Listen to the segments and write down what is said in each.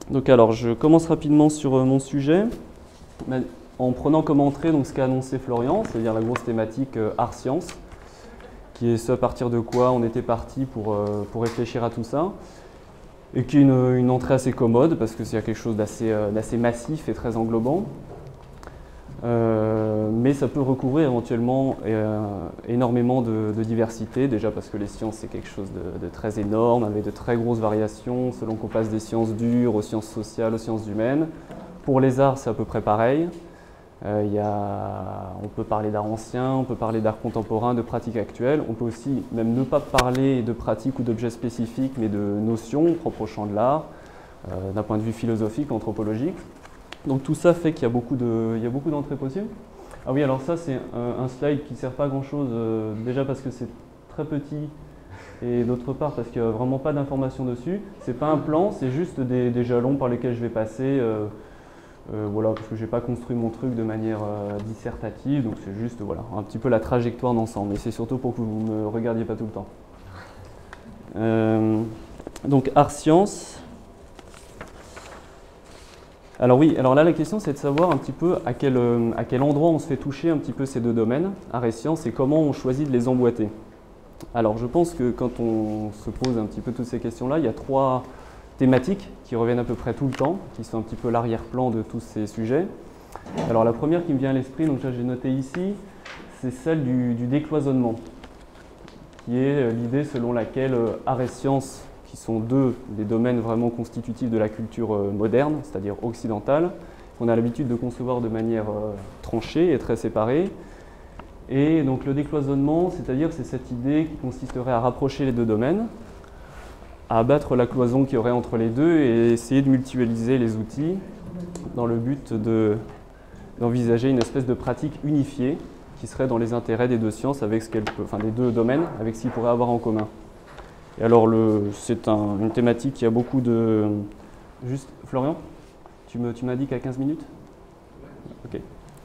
Donc alors, je commence rapidement sur mon sujet, en prenant comme entrée donc, ce qu'a annoncé Florian, c'est-à-dire la grosse thématique art-science, qui est ce à partir de quoi on était parti pour réfléchir à tout ça, et qui est une entrée assez commode, parce que c'est quelque chose d'assez massif et très englobant. Mais ça peut recouvrir éventuellement énormément de diversité, déjà parce que les sciences c'est quelque chose de très énorme, avec de très grosses variations, selon qu'on passe des sciences dures aux sciences sociales, aux sciences humaines. Pour les arts c'est à peu près pareil. On peut parler d'art ancien, on peut parler d'art contemporain, de pratiques actuelles. On peut aussi même ne pas parler de pratiques ou d'objets spécifiques, mais de notions propres au champ de l'art, d'un point de vue philosophique, anthropologique. Donc tout ça fait qu'il y a beaucoup d'entrées possibles. Ah oui, alors ça c'est un slide qui ne sert pas à grand chose, déjà parce que c'est très petit, et d'autre part parce qu'il n'y a vraiment pas d'informations dessus. C'est pas un plan, c'est juste des jalons par lesquels je vais passer, voilà, parce que je n'ai pas construit mon truc de manière dissertative, donc c'est juste voilà, un petit peu la trajectoire d'ensemble, et c'est surtout pour que vous ne me regardiez pas tout le temps. Donc art-science. Alors oui, alors là la question c'est de savoir un petit peu à quel endroit on se fait toucher un petit peu ces deux domaines, art et science, et comment on choisit de les emboîter. Alors je pense que quand on se pose un petit peu toutes ces questions-là, il y a trois thématiques qui reviennent à peu près tout le temps, qui sont un petit peu l'arrière-plan de tous ces sujets. Alors la première qui me vient à l'esprit, donc là j'ai noté ici, c'est celle du décloisonnement, qui est l'idée selon laquelle art et science, qui sont deux des domaines vraiment constitutifs de la culture moderne, c'est-à-dire occidentale, qu'on a l'habitude de concevoir de manière tranchée et très séparée. Et donc le décloisonnement, c'est-à-dire c'est cette idée qui consisterait à rapprocher les deux domaines, à abattre la cloison qu'il y aurait entre les deux et essayer de mutualiser les outils dans le but d'envisager une espèce de pratique unifiée qui serait dans les intérêts des deux sciences, avec des deux domaines, avec ce qu'ils pourraient avoir en commun. Et alors, c'est une thématique qui a beaucoup de... Juste, Florian, tu m'as dit qu'à 15 minutes ? Ok.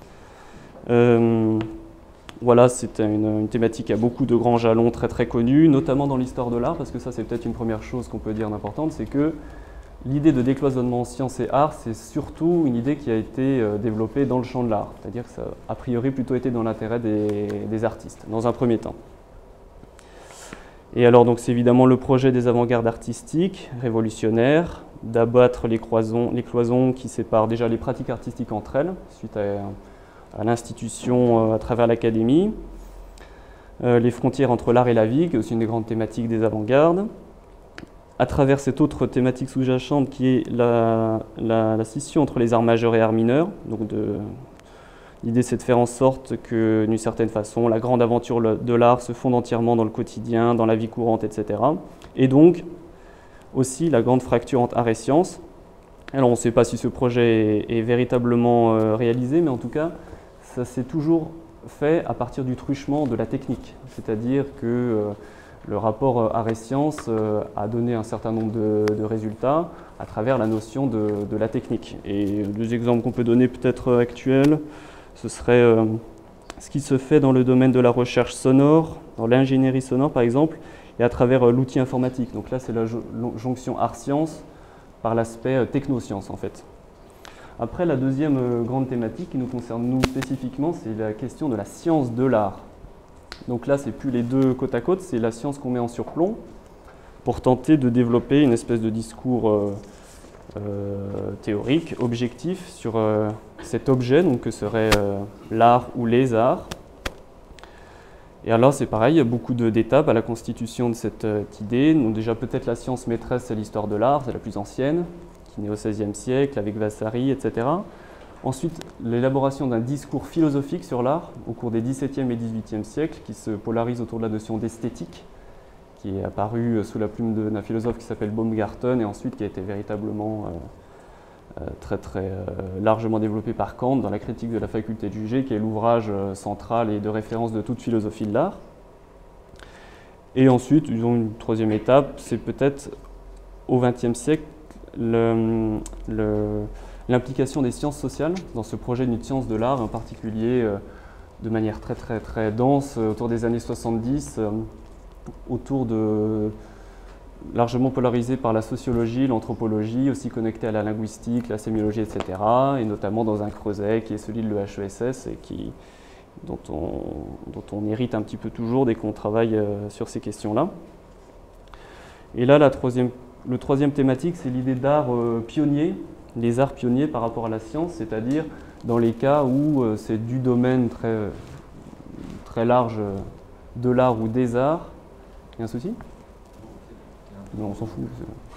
Voilà, c'est une thématique qui a beaucoup de grands jalons très très connus, notamment dans l'histoire de l'art, parce que ça c'est peut-être une première chose qu'on peut dire d'importante, c'est que l'idée de décloisonnement sciences et art, c'est surtout une idée qui a été développée dans le champ de l'art, c'est-à-dire que ça a priori plutôt été dans l'intérêt des artistes, dans un premier temps. Et alors, donc, c'est évidemment le projet des avant-gardes artistiques, révolutionnaires, d'abattre les cloisons qui séparent déjà les pratiques artistiques entre elles, suite à l'institution à travers l'académie, les frontières entre l'art et la vie, qui est aussi une des grandes thématiques des avant-gardes, à travers cette autre thématique sous-jacente qui est la scission entre les arts majeurs et arts mineurs. Donc l'idée, c'est de faire en sorte que, d'une certaine façon, la grande aventure de l'art se fonde entièrement dans le quotidien, dans la vie courante, etc. Et donc, aussi la grande fracture entre art et science. Alors, on ne sait pas si ce projet est véritablement réalisé, mais en tout cas, ça s'est toujours fait à partir du truchement de la technique. C'est-à-dire que le rapport art et science a donné un certain nombre de résultats à travers la notion de la technique. Et deux exemples qu'on peut donner peut-être actuels, ce serait ce qui se fait dans le domaine de la recherche sonore, dans l'ingénierie sonore par exemple, et à travers l'outil informatique. Donc là, c'est la jonction art-science par l'aspect technoscience en fait. Après, la deuxième grande thématique qui nous concerne nous spécifiquement, c'est la question de la science de l'art. Donc là, c'est plus les deux côte à côte, c'est la science qu'on met en surplomb pour tenter de développer une espèce de discours théorique, objectif sur cet objet, donc que serait l'art ou les arts. Et alors c'est pareil, il y a beaucoup d'étapes à la constitution de cette idée. Donc déjà peut-être la science maîtresse, c'est l'histoire de l'art, c'est la plus ancienne, qui naît au XVIe siècle avec Vasari, etc. Ensuite, l'élaboration d'un discours philosophique sur l'art au cours des XVIIe et XVIIIe siècles qui se polarise autour de la notion d'esthétique, qui est apparu sous la plume d'un philosophe qui s'appelle Baumgarten et ensuite qui a été véritablement très largement développé par Kant dans la critique de la faculté de juger, qui est l'ouvrage central et de référence de toute philosophie de l'art. Et ensuite, disons, une troisième étape, c'est peut-être au XXe siècle l'implication des sciences sociales dans ce projet d'une science de l'art, en particulier de manière très dense autour des années 70, autour largement polarisé par la sociologie, l'anthropologie, aussi connecté à la linguistique, la sémiologie, etc. Et notamment dans un creuset qui est celui de l'EHESS et dont on hérite un petit peu toujours dès qu'on travaille sur ces questions-là. Et là, le troisième thématique, c'est l'idée d'art pionnier, les arts pionniers par rapport à la science, c'est-à-dire dans les cas où c'est du domaine très large de l'art ou des arts. Il y a un souci ? Non, on s'en fout.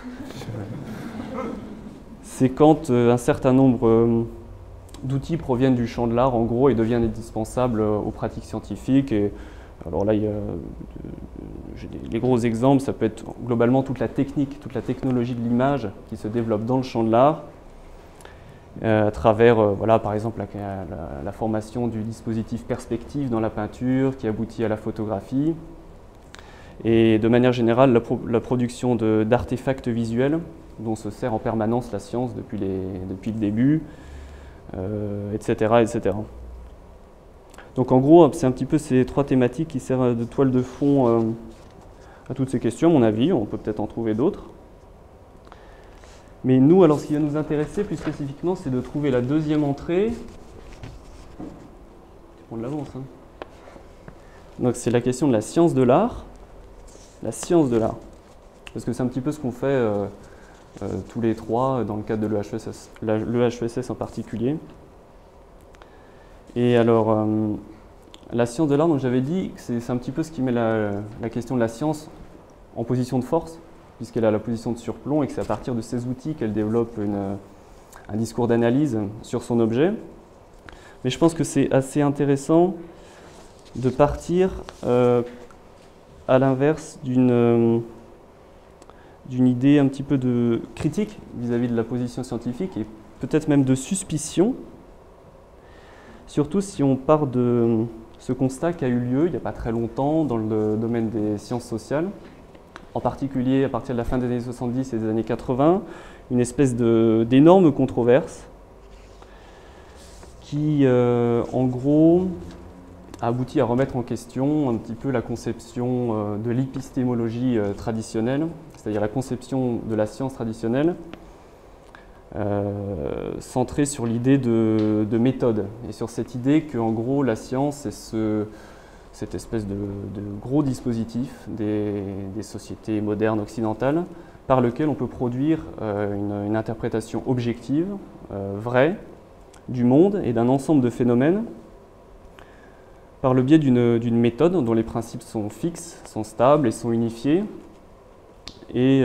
C'est quand un certain nombre d'outils proviennent du champ de l'art, en gros, et deviennent indispensables aux pratiques scientifiques. Et, alors là, les gros exemples, ça peut être globalement toute la technologie de l'image qui se développe dans le champ de l'art, à travers, par exemple, la formation du dispositif perspective dans la peinture, qui aboutit à la photographie. Et de manière générale, la production d'artefacts visuels, dont se sert en permanence la science depuis le début, etc., etc. Donc en gros, c'est un petit peu ces trois thématiques qui servent de toile de fond à toutes ces questions, à mon avis. On peut peut-être en trouver d'autres. Mais nous, alors ce qui va nous intéresser plus spécifiquement, c'est de trouver la deuxième entrée. On l'avance, hein. Donc c'est la question de la science de l'art. La science de l'art. Parce que c'est un petit peu ce qu'on fait tous les trois dans le cadre de l'EHESS en particulier. Et alors, la science de l'art, donc j'avais dit que c'est un petit peu ce qui met la question de la science en position de force, puisqu'elle a la position de surplomb et que c'est à partir de ces outils qu'elle développe un discours d'analyse sur son objet. Mais je pense que c'est assez intéressant de partir à l'inverse d'une idée un petit peu de critique vis-à-vis de la position scientifique et peut-être même de suspicion, surtout si on part de ce constat qui a eu lieu il n'y a pas très longtemps dans le domaine des sciences sociales, en particulier à partir de la fin des années 70 et des années 80, une espèce d'énorme controverse qui, en gros, a abouti à remettre en question un petit peu la conception de l'épistémologie traditionnelle, c'est-à-dire la conception de la science traditionnelle, centrée sur l'idée de méthode, et sur cette idée qu'en gros la science est cette espèce de gros dispositif des sociétés modernes occidentales par lequel on peut produire une interprétation objective, vraie, du monde et d'un ensemble de phénomènes par le biais d'une méthode dont les principes sont fixes, sont stables et sont unifiés et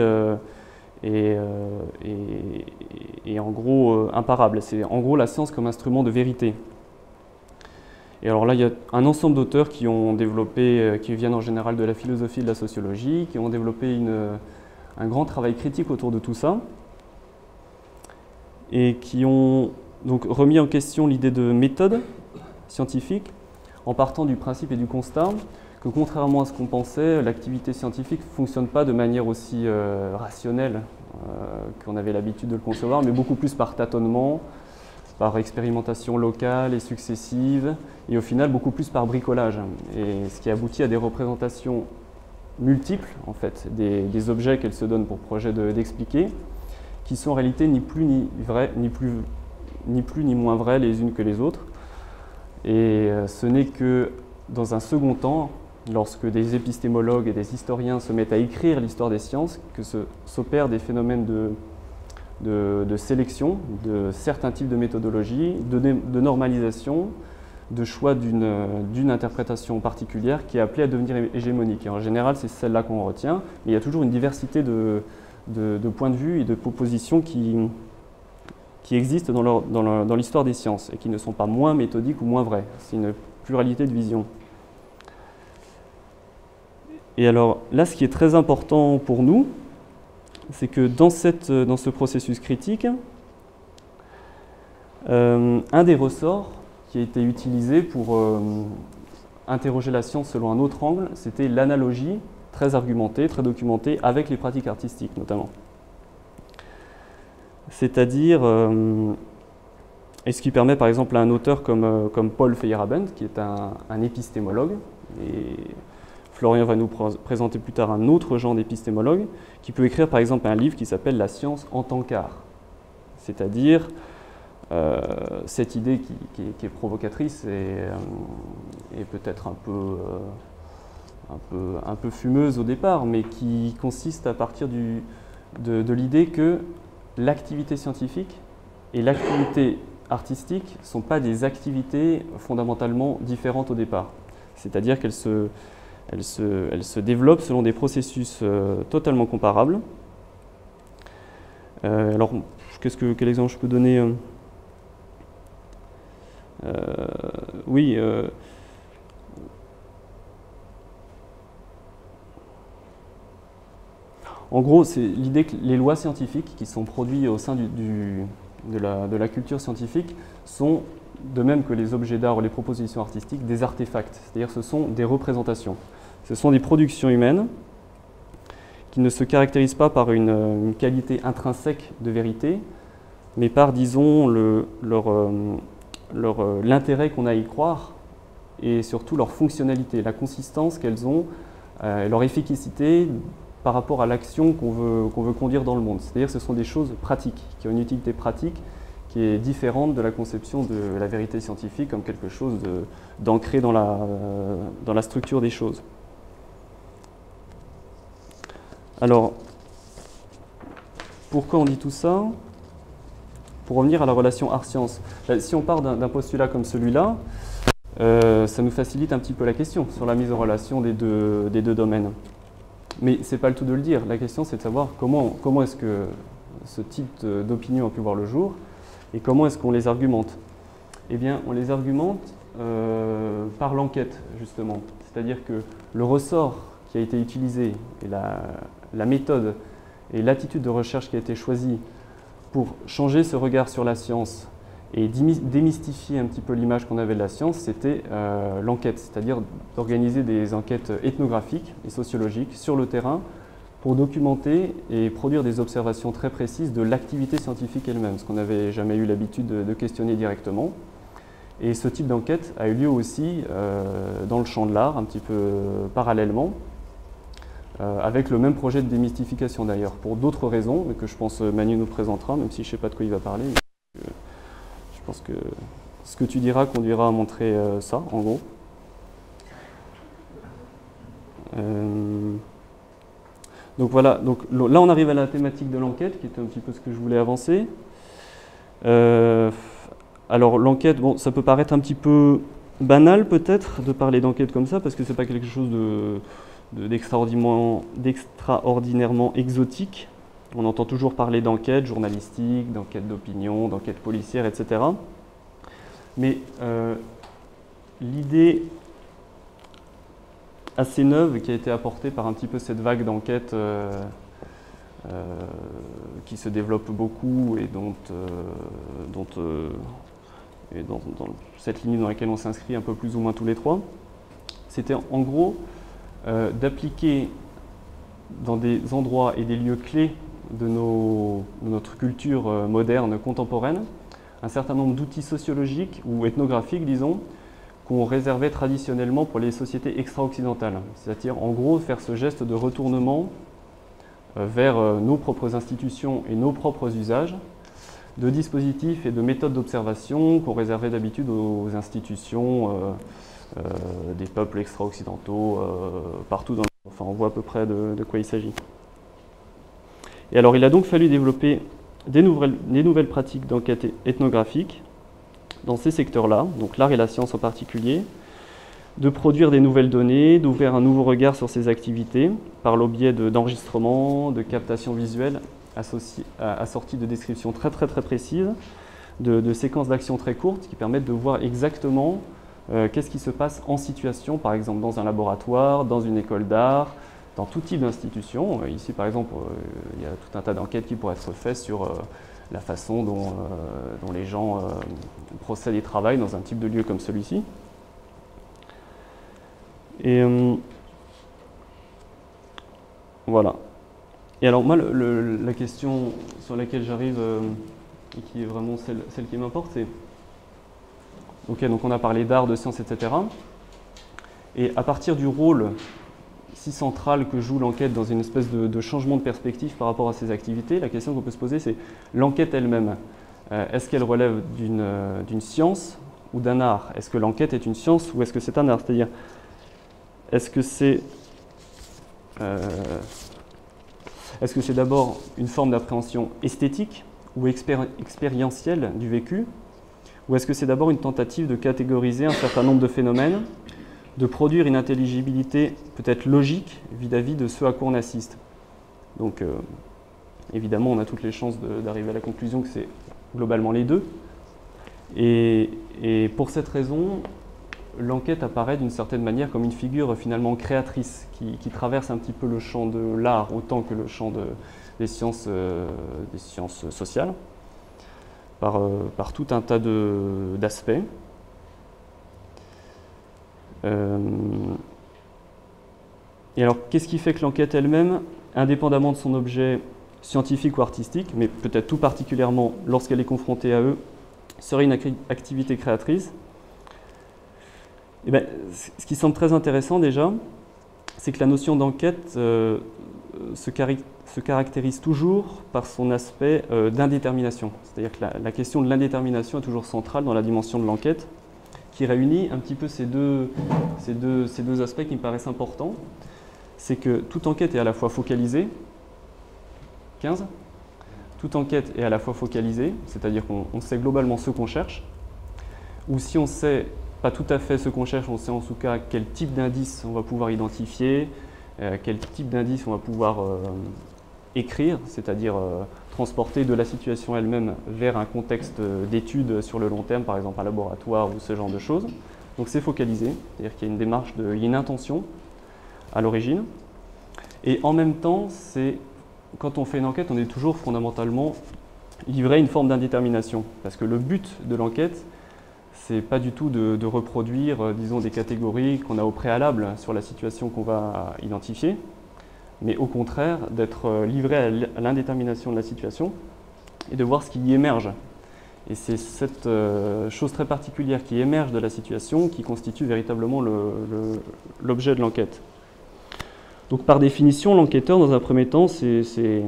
en gros imparables. C'est en gros la science comme instrument de vérité. Et alors là, il y a un ensemble d'auteurs qui ont développé, qui viennent en général de la philosophie et de la sociologie, qui ont développé un grand travail critique autour de tout ça et qui ont donc remis en question l'idée de méthode scientifique en partant du principe et du constat que contrairement à ce qu'on pensait, l'activité scientifique ne fonctionne pas de manière aussi rationnelle qu'on avait l'habitude de le concevoir, mais beaucoup plus par tâtonnement, par expérimentation locale et successive, et au final beaucoup plus par bricolage. Et ce qui aboutit à des représentations multiples, en fait, des objets qu'elle se donne pour projet d'expliquer, qui sont en réalité ni plus ni moins vraies les unes que les autres. Et ce n'est que dans un second temps, lorsque des épistémologues et des historiens se mettent à écrire l'histoire des sciences, que s'opèrent des phénomènes de sélection de certains types de méthodologies, de normalisation, de choix d'une interprétation particulière qui est appelée à devenir hégémonique. Et en général, c'est celle-là qu'on retient, mais il y a toujours une diversité de points de vue et de propositions qui existent dans l'histoire des sciences et qui ne sont pas moins méthodiques ou moins vraies. C'est une pluralité de visions. Et alors là, ce qui est très important pour nous, c'est que dans ce processus critique, un des ressorts qui a été utilisé pour interroger la science selon un autre angle, c'était l'analogie très argumentée, très documentée, avec les pratiques artistiques notamment. C'est-à-dire, et ce qui permet par exemple à un auteur comme Paul Feyerabend, qui est un épistémologue, et Florian va nous présenter plus tard un autre genre d'épistémologue qui peut écrire par exemple un livre qui s'appelle « La science en tant qu'art », c'est-à-dire cette idée qui est provocatrice et peut-être un peu fumeuse au départ, mais qui consiste à partir de l'idée que l'activité scientifique et l'activité artistique ne sont pas des activités fondamentalement différentes au départ. C'est-à-dire qu'elles se développent selon des processus totalement comparables. Alors, quel exemple je peux donner? Oui. En gros, c'est l'idée que les lois scientifiques qui sont produites au sein de la culture scientifique sont, de même que les objets d'art ou les propositions artistiques, des artefacts, c'est-à-dire ce sont des représentations. Ce sont des productions humaines qui ne se caractérisent pas par une qualité intrinsèque de vérité, mais par, disons, l'intérêt qu'on a à y croire et surtout leur fonctionnalité, la consistance qu'elles ont, leur efficacité par rapport à l'action qu'on veut conduire dans le monde. C'est-à-dire que ce sont des choses pratiques, qui ont une utilité pratique qui est différente de la conception de la vérité scientifique comme quelque chose d'ancré dans la structure des choses. Alors, pourquoi on dit tout ça? Pour revenir à la relation art-science. Si on part d'un postulat comme celui-là, ça nous facilite un petit peu la question sur la mise en relation des deux domaines. Mais ce n'est pas le tout de le dire. La question, c'est de savoir comment est-ce que ce type d'opinion a pu voir le jour et comment est-ce qu'on les argumente. Eh bien, on les argumente par l'enquête, justement. C'est-à-dire que le ressort qui a été utilisé et la méthode et l'attitude de recherche qui a été choisie pour changer ce regard sur la science et démystifier un petit peu l'image qu'on avait de la science, c'était l'enquête, c'est-à-dire d'organiser des enquêtes ethnographiques et sociologiques sur le terrain pour documenter et produire des observations très précises de l'activité scientifique elle-même, ce qu'on n'avait jamais eu l'habitude de questionner directement. Et ce type d'enquête a eu lieu aussi dans le champ de l'art, un petit peu parallèlement, avec le même projet de démystification d'ailleurs, pour d'autres raisons, mais que je pense Manu nous présentera, même si je ne sais pas de quoi il va parler. Je pense que ce que tu diras conduira à montrer ça, en gros. Donc voilà, donc là on arrive à la thématique de l'enquête, qui était un petit peu ce que je voulais avancer. Alors l'enquête, bon, ça peut paraître un petit peu banal peut-être de parler d'enquête comme ça, parce que c'est pas quelque chose d'extraordinairement exotique. On entend toujours parler d'enquête journalistique, d'enquête d'opinion, d'enquête policière, etc. Mais l'idée assez neuve qui a été apportée par un petit peu cette vague d'enquête qui se développe beaucoup et dans cette ligne dans laquelle on s'inscrit un peu plus ou moins tous les trois, c'était en gros d'appliquer dans des endroits et des lieux clés de notre culture moderne, contemporaine, un certain nombre d'outils sociologiques ou ethnographiques, disons, qu'on réservait traditionnellement pour les sociétés extra-occidentales. C'est-à-dire, en gros, faire ce geste de retournement vers nos propres institutions et nos propres usages, de dispositifs et de méthodes d'observation qu'on réservait d'habitude aux institutions des peuples extra-occidentaux partout dans le monde. Enfin, on voit à peu près de quoi il s'agit. Et alors, il a donc fallu développer des nouvelles pratiques d'enquête ethnographique dans ces secteurs-là, donc l'art et la science en particulier, de produire des nouvelles données, d'ouvrir un nouveau regard sur ces activités par le biais d'enregistrements, de captations visuelles assorties de descriptions très précises, de séquences d'actions très courtes qui permettent de voir exactement qu'est-ce qui se passe en situation, par exemple dans un laboratoire, dans une école d'art, dans tout type d'institution. Ici, par exemple, il y a tout un tas d'enquêtes qui pourraient être faites sur la façon dont les gens procèdent et travaillent dans un type de lieu comme celui-ci. Et voilà. Et alors moi, la question sur laquelle j'arrive, et qui est vraiment celle qui m'importe, c'est... Ok, donc on a parlé d'art, de science, etc. Et à partir du rôle si centrale que joue l'enquête dans une espèce de changement de perspective par rapport à ses activités, la question qu'on peut se poser, c'est l'enquête elle-même. Est-ce qu'elle relève d'une science ou d'un art? Est-ce que l'enquête est une science ou est-ce que c'est un art? C'est-à-dire, est-ce que c'est d'abord une forme d'appréhension esthétique ou expérientielle du vécu? Ou est-ce que c'est d'abord une tentative de catégoriser un certain nombre de phénomènes, de produire une intelligibilité peut-être logique vis-à-vis de ce à quoi on assiste? Donc, évidemment, on a toutes les chances d'arriver à la conclusion que c'est globalement les deux. Et pour cette raison, l'enquête apparaît d'une certaine manière comme une figure finalement créatrice qui traverse un petit peu le champ de l'art autant que le champ des sciences sociales par tout un tas d'aspects. Et alors, qu'est-ce qui fait que l'enquête elle-même, indépendamment de son objet scientifique ou artistique, mais peut-être tout particulièrement lorsqu'elle est confrontée à eux, serait une activité créatrice? Eh bien, ce qui semble très intéressant déjà, c'est que la notion d'enquête se caractérise toujours par son aspect d'indétermination. C'est-à-dire que la question de l'indétermination est toujours centrale dans la dimension de l'enquête, qui réunit un petit peu ces deux aspects qui me paraissent importants. C'est que toute enquête est à la fois focalisée, 15, toute enquête est à la fois focalisée, c'est-à-dire qu'on sait globalement ce qu'on cherche, ou si on ne sait pas tout à fait ce qu'on cherche, on sait en tout cas quel type d'indice on va pouvoir identifier, quel type d'indice on va pouvoir écrire, c'est-à-dire transporter de la situation elle-même vers un contexte d'étude sur le long terme, par exemple un laboratoire ou ce genre de choses. Donc c'est focalisé, c'est-à-dire qu'il y a une démarche, il y a une intention à l'origine. Et en même temps, quand on fait une enquête, on est toujours fondamentalement livré à une forme d'indétermination. Parce que le but de l'enquête, c'est pas du tout de reproduire, disons, des catégories qu'on a au préalable sur la situation qu'on va identifier, mais au contraire d'être livré à l'indétermination de la situation et de voir ce qui y émerge. Et c'est cette chose très particulière qui émerge de la situation qui constitue véritablement l'objet de l'enquête. Donc par définition, l'enquêteur, dans un premier temps, c'est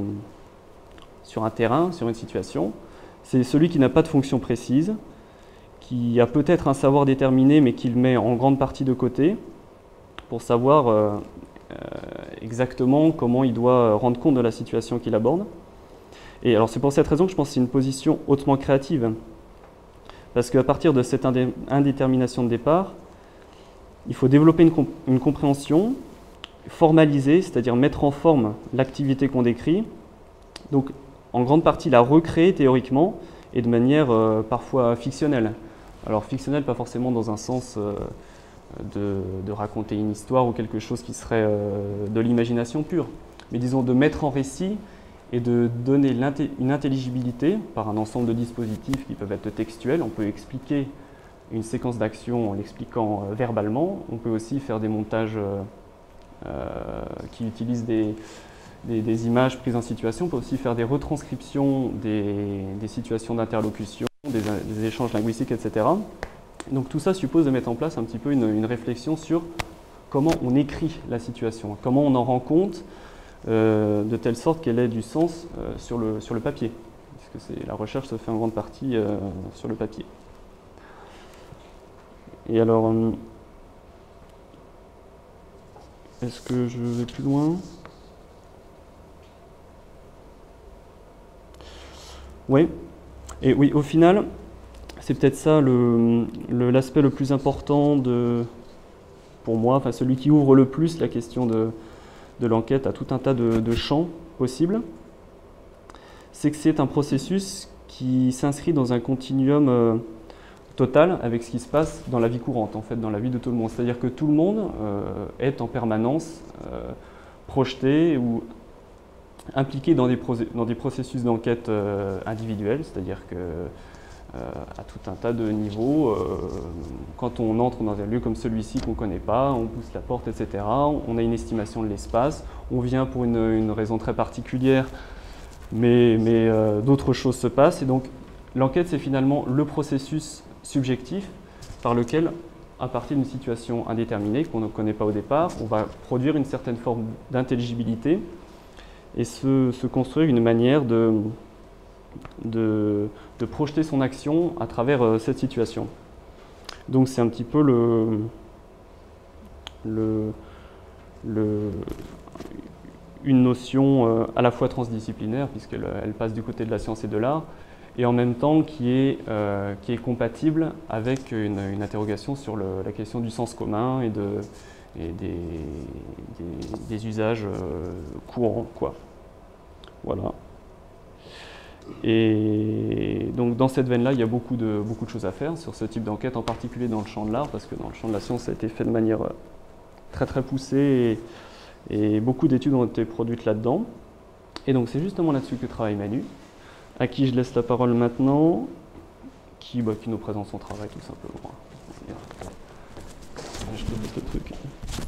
sur un terrain, sur une situation, c'est celui qui n'a pas de fonction précise, qui a peut-être un savoir déterminé, mais qu'il met en grande partie de côté, pour savoir exactement comment il doit rendre compte de la situation qu'il aborde. Et alors c'est pour cette raison que je pense que c'est une position hautement créative, parce qu'à partir de cette indétermination de départ, il faut développer une compréhension, formaliser, c'est-à-dire mettre en forme l'activité qu'on décrit, donc en grande partie la recréer théoriquement et de manière parfois fictionnelle. Alors fictionnelle, pas forcément dans un sens de raconter une histoire ou quelque chose qui serait de l'imagination pure, mais disons de mettre en récit et de donner une intelligibilité par un ensemble de dispositifs qui peuvent être textuels. On peut expliquer une séquence d'action en l'expliquant verbalement. On peut aussi faire des montages qui utilisent des images prises en situation. On peut aussi faire des retranscriptions des situations d'interlocution, des échanges linguistiques, etc. Donc tout ça suppose de mettre en place un petit peu une réflexion sur comment on écrit la situation, comment on en rend compte de telle sorte qu'elle ait du sens sur le papier, puisque la recherche se fait en grande partie sur le papier. Et alors, est-ce que je vais plus loin? Oui. Et oui, au final, c'est peut-être ça l'aspect le plus important pour moi, enfin celui qui ouvre le plus la question de l'enquête à tout un tas de champs possibles. C'est que c'est un processus qui s'inscrit dans un continuum total avec ce qui se passe dans la vie courante, en fait, dans la vie de tout le monde. C'est-à-dire que tout le monde est en permanence projeté ou impliqué dans des processus d'enquête individuels, c'est-à-dire que à tout un tas de niveaux, quand on entre dans un lieu comme celui-ci qu'on ne connaît pas, on pousse la porte, etc., on a une estimation de l'espace, on vient pour une raison très particulière, mais d'autres choses se passent, et donc l'enquête c'est finalement le processus subjectif par lequel à partir d'une situation indéterminée qu'on ne connaît pas au départ, on va produire une certaine forme d'intelligibilité et se construire une manière de projeter son action à travers cette situation. Donc c'est un petit peu une notion à la fois transdisciplinaire, puisqu'elle passe du côté de la science et de l'art, et en même temps qui est compatible avec une interrogation sur la question du sens commun et des usages courants, quoi. Voilà. Et donc dans cette veine-là, il y a beaucoup de choses à faire sur ce type d'enquête, en particulier dans le champ de l'art, parce que dans le champ de la science, ça a été fait de manière très très poussée et beaucoup d'études ont été produites là-dedans. Et donc c'est justement là-dessus que travaille Manu, à qui je laisse la parole maintenant, qui nous présente son travail tout simplement. Je te dis ce truc.